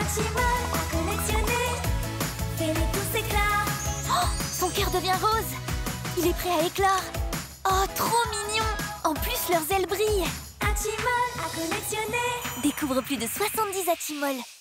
Hatchimals à collectionner. Fais-les tous éclats. Oh, son cœur devient rose. Il est prêt à éclore. Oh, trop mignon. En plus, leurs ailes brillent. Hatchimals à collectionner. Découvre plus de 70 Hatchimals.